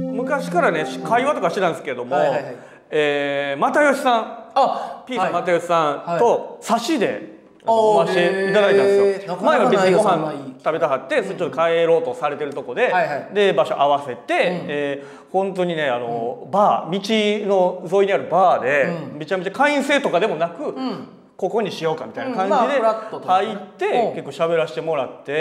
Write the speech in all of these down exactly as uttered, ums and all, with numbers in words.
昔からね会話とかしてたんですけども、え又吉さん、あ P さん又吉さんと差しで飲ませていただいたんですよ。前は別にご飯食べたはってちょっと帰ろうとされてるとこで、で場所合わせて、え本当にねあのバー道の沿いにあるバーでめちゃめちゃ会員制とかでもなく。ここにしようかみたいな感じで入って結構喋らせてもらって、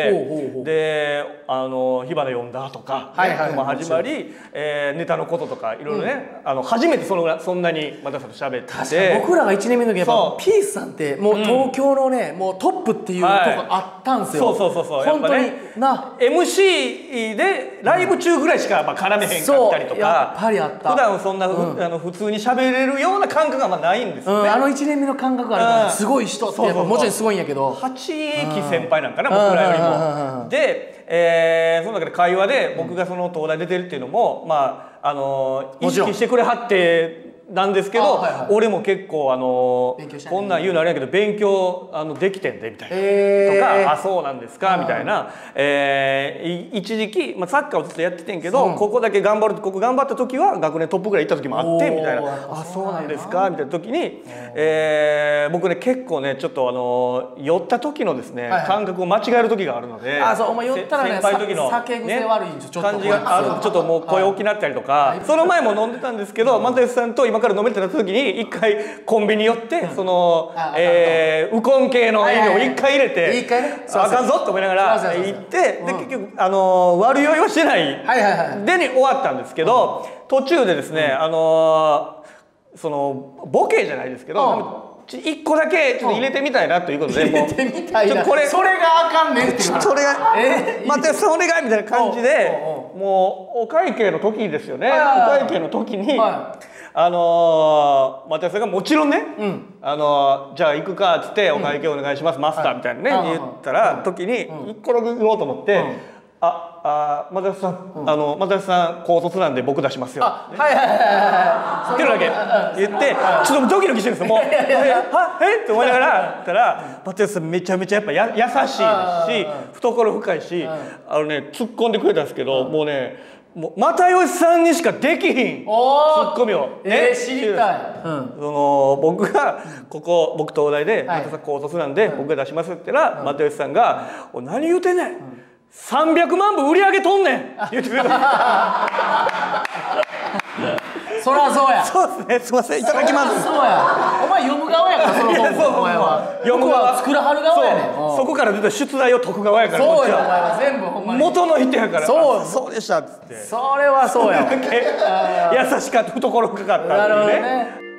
であの火花呼んだとか始まり、ネタのこととかいろいろね、あの初めてそのそんなに又吉さんと喋って、 僕らがいちねんめの時やっぱピースさんってもう東京のねもうトップっていうとこあったんですよ。 そうそうそうそう、本当にな エムシー でライブ中ぐらいしか絡めへんかったりとか、普段そんな普通に喋れるような感覚がまあないんですよね。 あのいちねんめの感覚があるからすごい人ってやっぱもちろんすごいんやけど、 はちき先輩なんかな僕らよりも。で、えー、その中で会話で僕がその東大出てるっていうのもまああの意識してくれはってなんですけど、俺も結構あのこんなん言うのあれやけど勉強あのできてんでみたいなとか、あそうなんですかみたいな、え一時期まあサッカーをずっとやっててんけど、ここだけ頑張るここ頑張った時は学年トップぐらい行った時もあってみたいな、あそうなんですかみたいな時に、え僕ね結構ねちょっとあの酔った時のですね感覚を間違える時があるので、 あそうお前酔ったらね先輩の酒癖悪いんですよ、 感じがある。ちょっともう声大きなったりとか、その前も飲んでたんですけど又吉さんと今から飲めってなった時に一回コンビニ寄ってそのウコン系の意味を一回入れてあかんぞって思いながら行って、で結局あの悪酔いはしてないでに終わったんですけど、途中でですねあのそのボケじゃないですけど一個だけちょっと入れてみたいなということで、もうこれそれがあかんねんっていう、 それが又吉さんお願いみたいな感じで、もうお会計の時ですよね。お会計の時にあの又吉さんがもちろんね「あのじゃあ行くか」っつって「お会計お願いしますマスター」みたいなね言ったら時に一個だけ言おうと思って「ああ又吉さんあの又吉さん高卒なんで僕出しますよ」 はいはいはいはいっていうだけ言ってちょっとドキドキしてるんですよ。もう「はえっ?」って思いながら言ったら又吉さんめちゃめちゃやっぱや優しいですし懐深いし、あのね突っ込んでくれたんですけど、もうねもう又吉さんにしかできひんツッコミをね知りたい。 その僕がここ僕東大で又吉さん高卒なんで僕が出しますって言ったら又吉さんが「何言うてんねんさんびゃくまん部売り上げとんねん」って言ってくれた。 そりゃそうや。 そうですね、すみませんいただきます。 そうや、お前読む側やからその本お前は読む側作らはる側やねん。 そこから出た出題を解く側やから。 そうよお前は全部ほんまに元の人やから。 そうそうでしたっつって、 それはそうや。 優しかった懐深かったっていうね。